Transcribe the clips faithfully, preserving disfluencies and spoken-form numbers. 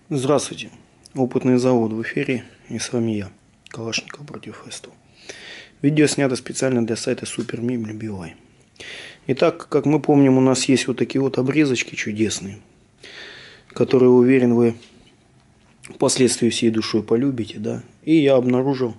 Здравствуйте, опытный завод в эфире, и с вами я, Калашников против Фесту. Видео снято специально для сайта Супер Мебель Билай. Итак, как мы помним, у нас есть вот такие вот обрезочки чудесные, которые, уверен, вы впоследствии всей душой полюбите, да. И я обнаружил,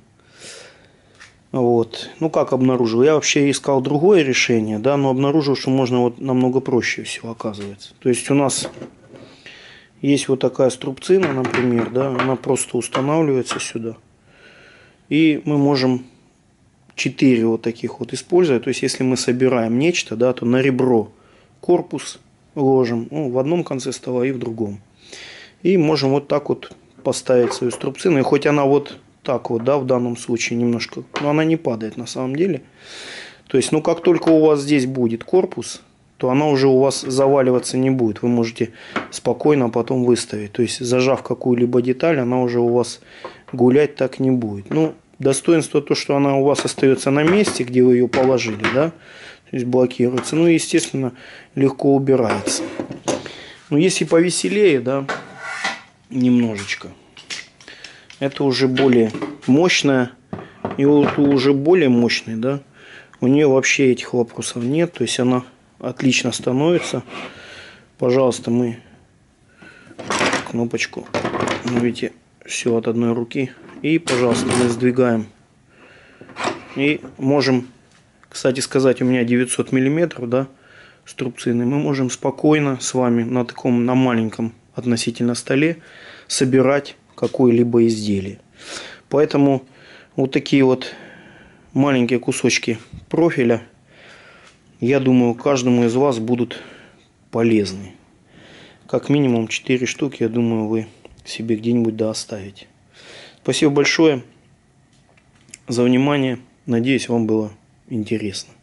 вот, ну как обнаружил, я вообще искал другое решение, да, но обнаружил, что можно вот намного проще всего, оказывается. То есть у нас есть вот такая струбцина, например, да, она просто устанавливается сюда. И мы можем четыре вот таких вот использовать. То есть если мы собираем нечто, да, то на ребро корпус ложим, ну, в одном конце стола и в другом. И можем вот так вот поставить свою струбцину. И хоть она вот так вот, да, в данном случае немножко, но она не падает на самом деле. То есть, ну, как только у вас здесь будет корпус, то она уже у вас заваливаться не будет. Вы можете спокойно потом выставить. То есть, зажав какую-либо деталь, она уже у вас гулять так не будет. Ну, достоинство то, что она у вас остается на месте, где вы ее положили, да, то есть блокируется. Ну, и, естественно, легко убирается. Но если повеселее, да, немножечко, это уже более мощная. И вот уже более мощной, да, у нее вообще этих вопросов нет. То есть она отлично становится. Пожалуйста, мы кнопочку, ну, видите, все от одной руки. И, пожалуйста, мы сдвигаем. И можем, кстати сказать, у меня девятьсот миллиметров, да, струбцины. Мы можем спокойно с вами на таком, на маленьком относительно столе собирать какое-либо изделие. Поэтому вот такие вот маленькие кусочки профиля, я думаю, каждому из вас будут полезны. Как минимум четыре штуки, я думаю, вы себе где-нибудь да оставите. Спасибо большое за внимание. Надеюсь, вам было интересно.